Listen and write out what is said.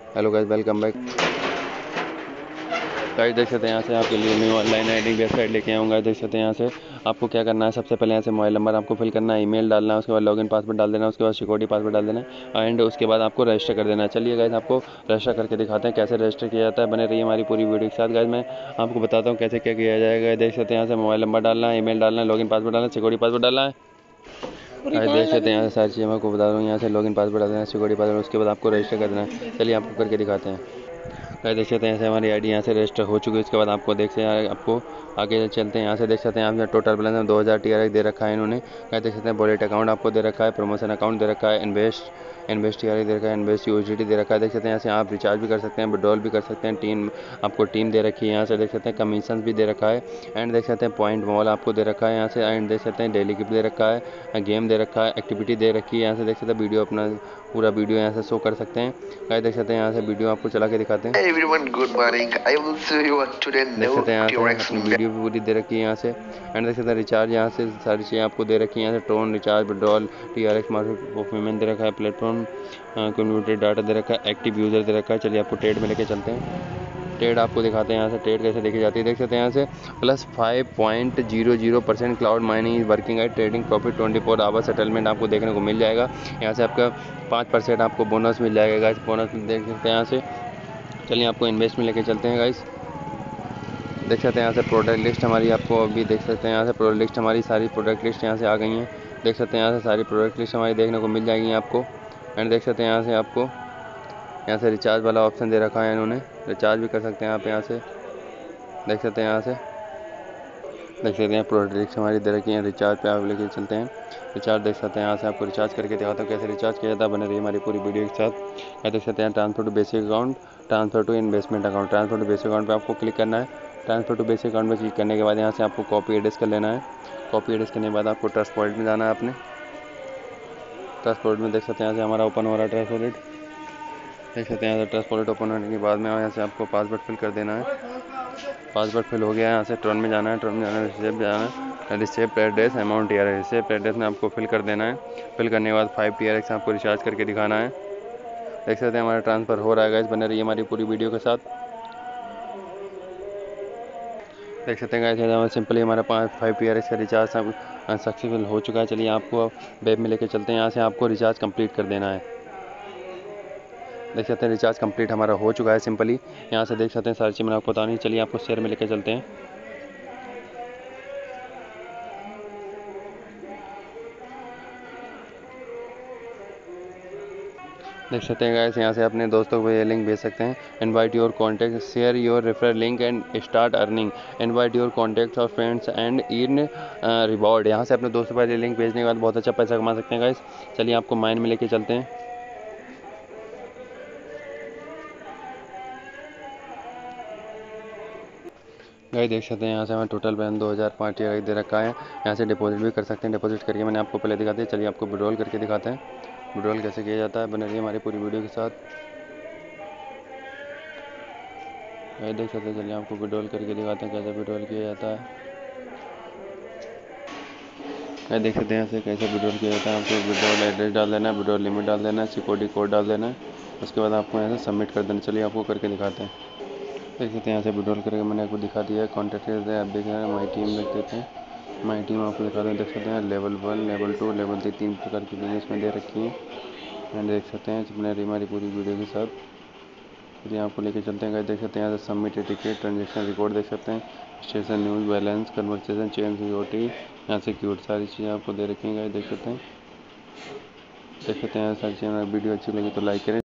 Hello guys, welcome back. Guys देख सकते हैं यहाँ से आपके लिए न्यू ऑनलाइन आईडी वेबसाइट लेके आऊँगा। देख सकते हैं यहाँ से आपको क्या करना है। सबसे पहले यहाँ से मोबाइल नंबर आपको फिल करना है, ईमेल डालना है, उसके बाद लॉगिन पासवर्ड डाल देना है, उसके बाद सिक्योरिटी पासवर्ड डाल देना है एंड उसके बाद आपको रजिस्टर कर देना है। चलिए गाइस आपको रजिस्टर करके दिखाते हैं कैसे रजिस्टर किया जाता है। बने रहिए हमारी पूरी वीडियो के साथ। गाइस मैं आपको बताता हूँ कैसे क्या किया जाएगा। देख सकते हैं यहाँ से मोबाइल नंबर डालना है, ईमेल डालना है, लॉगिन पासवर्ड डालना है, सिक्योरिटी पासवर्ड डालना है। देख सकते हैं यहाँ से सारी चीज़ें मैं आपको बता रहा हूँ। यहाँ से लॉगिन पासवर्ड डाल देना है, सिक्योरिटी पासवर्ड, उसके बाद आपको रजिस्टर कर देना है। चलिए आपको करके दिखाते हैं। देख सकते हैं यहाँ से हमारी आईडी यहाँ से रजिस्टर हो चुकी है। उसके बाद आपको देख सकते हैं, आपको आगे चलते हैं। यहाँ से देख सकते हैं यहाँ से टोटल बैलेंस 2000 TRX दे रखा है इन्होंने। देख सकते हैं वॉलेट अकाउंट आपको दे रखा है, प्रमोशन अकाउंट दे रखा है, इन्वेस्ट TRX दे रखा है, इन्वेस्ट USDT दे रखा है। देख सकते हैं यहाँ से आप रिचार्ज भी कर सकते हैं, विड्रॉल भी कर सकते हैं। टीम आपको टीम दे रखी है। यहाँ से देख सकते हैं कमीशन भी दे रखा है एंड देख सकते हैं पॉइंट मॉल आपको दे रखा है यहाँ से एंड देख सकते हैं डेली गिफ्ट दे रखा है, गेम दे रखा है, एक्टिविटी दे रखी है। यहाँ से देख सकते हैं वीडियो अपना पूरा वीडियो यहाँ से शो कर सकते हैं। गाइस देख सकते हैं यहाँ से वीडियो आपको चला के दिखाते हैं। Hey everyone, good morning. I will show you what today देख new सकते हैं यहाँ से TRX अपनी वीडियो भी पूरी दे रखी है यहाँ से एंड देख सकते हैं रिचार्ज यहाँ से सारी चीज़ें आपको दे रखी है। यहाँ से Tron recharge, withdrawal, TRX market performance दे रखा है, प्लेटफॉर्म कम्युनिटी डाटा दे रखा है, एक्टिव यूज़र दे रखा है। चलिए आपको ट्रेड में लेके चलते हैं। ट्रेड आपको दिखाते हैं यहाँ से ट्रेड कैसे देखी जाती है। देख सकते हैं यहाँ से प्लस 5.00% क्लाउड माइनिंग वर्किंग है। ट्रेडिंग प्रॉफिट 24 आवर सेटलमेंट आपको देखने को मिल जाएगा। यहाँ से आपका 5% आपको बोनस मिल जाएगा गाइस। बोनस देख सकते हैं यहाँ से। चलिए आपको इन्वेस्ट में लेके चलते हैं गाइस। देख सकते हैं यहाँ से प्रोडक्ट लिस्ट हमारी आपको अभी देख सकते हैं यहाँ से प्रोडक्ट लिस्ट हमारी सारी प्रोडक्ट लिस्ट यहाँ से आ गई हैं। देख सकते हैं यहाँ से सारी प्रोडक्ट लिस्ट हमारी देखने को मिल जाएगी आपको एंड देख सकते हैं यहाँ से आपको यहाँ से रिचार्ज वाला ऑप्शन दे रखा है इन्होंने। रिचार्ज भी कर सकते हैं आप यहाँ से। देख सकते हैं यहाँ से देख सकते हैं प्रोडक्ट लिस्ट हमारी दे रखी है। रिचार्ज पे आप लेके चलते हैं। रिचार्ज देख सकते हैं यहाँ से आपको रिचार्ज करके दिखाता हूँ कैसे रिचार्ज किया जाता है। बने रही हमारी पूरी वीडियो के साथ। देख सकते हैं transfer to basic account, transfer to investment account. Transfer to basic account पे आपको क्लिक करना है। ट्रांसफर टू बेसिक अकाउंट में क्लिक करने के बाद यहाँ से आपको कॉपी एड्रेस कर लेना है। कॉपी एड्रेस करने के बाद आपको ट्रस्ट वॉलेट में जाना है। अपने ट्रस्ट वॉलेट में देख सकते हैं यहाँ से हमारा ओपन हो रहा है ट्रस्ट वॉलेट। देख सकते हैं यहाँ से ट्रस्ट वॉलेट ओपन होने के बाद में यहाँ से आपको पासवर्ड फिल कर देना है। पासवर्ड फिल हो गया है। यहाँ से ट्रन में जाना है, ट्रन में जाना है, रिसेप जाना है, receive address amount TRX, receive address में आपको फिल कर देना है। फिल करने के बाद 5 TRX आपको रिचार्ज करके दिखाना है। देख सकते हैं हमारा ट्रांसफ़र हो रहा है गाइस। बने रहिए हमारी पूरी वीडियो के साथ। देख सकते हैं गाइस हमारा सिंपली हमारा 5 TRX का रिचार्ज सक्सेसफुल हो चुका है। चलिए आपको वेब में लेके चलते हैं। यहाँ से आपको रिचार्ज कंप्लीट कर देना है। देख सकते हैं रिचार्ज कंप्लीट हमारा हो चुका है सिंपली। यहाँ से देख सकते हैं सारी चीज़ मैंने आपको बतानी। चलिए आपको शेयर में लेके चलते हैं। देख सकते हैं गाइस यहाँ से अपने दोस्तों को ये लिंक भेज सकते हैं। Invite your contact, share your refer link and start earning. Invite your contacts और फ्रेंड्स एंड इन रिवॉर्ड। यहाँ से अपने दोस्तों पर ये लिंक भेजने के बाद बहुत अच्छा पैसा कमा सकते हैं गाइस। चलिए आपको माइन में लेके चलते हैं। गाइस देख सकते हैं यहाँ से हमें टोटल बैलेंस 2005 TRX दे रखा है। यहाँ से डिपॉजिट भी कर सकते हैं। डिपॉजिट करके मैंने आपको पहले दिखाते हैं। चलिए आपको विड्रॉल करके दिखाते हैं। विड्रॉल कैसे किया जाता है। बने रहिए हमारी पूरी वीडियो के साथ। देख सकते हैं। चलिए आपको विड्रॉल करके दिखाते हैं कैसे विड्रॉल किया जाता है। देख सकते हैं ऐसे कैसे विड्रॉल किया जाता है। आपको विड्रॉल एड्रेस डाल देना है, विड्रॉल लिमिट डाल देना है, सिक्योरिटी कोड डाल देना है। उसके बाद आपको यहाँ से सबमिट कर देना। चलिए आपको करके दिखाते हैं। देख सकते हैं यहाँ से विड्रॉल करके मैंने आपको दिखा दिया है। कॉन्टैक्ट आप देख रहे हैं, माई टीम देख देते हैं। माई टीम आपको दिखाते हैं। देख सकते हैं लेवल 1, लेवल 2, लेवल 3 तीन प्रकार की टीम इसमें दे रखी है। एंड देख सकते हैं अपने हमारी पूरी वीडियो के साथ। चलिए आपको लेके चलते हैं। देख सकते हैं यहाँ से सबमिट टिकट, ट्रांजेक्शन रिकॉर्ड देख सकते हैं, station news, balance, conversation, chain security, यहाँ से क्यूट सारी चीज़ें आपको दे रखी हैं। देख सकते हैं। देख सकते हैं सारी चीज़ें। वीडियो अच्छी लगी तो लाइक करें।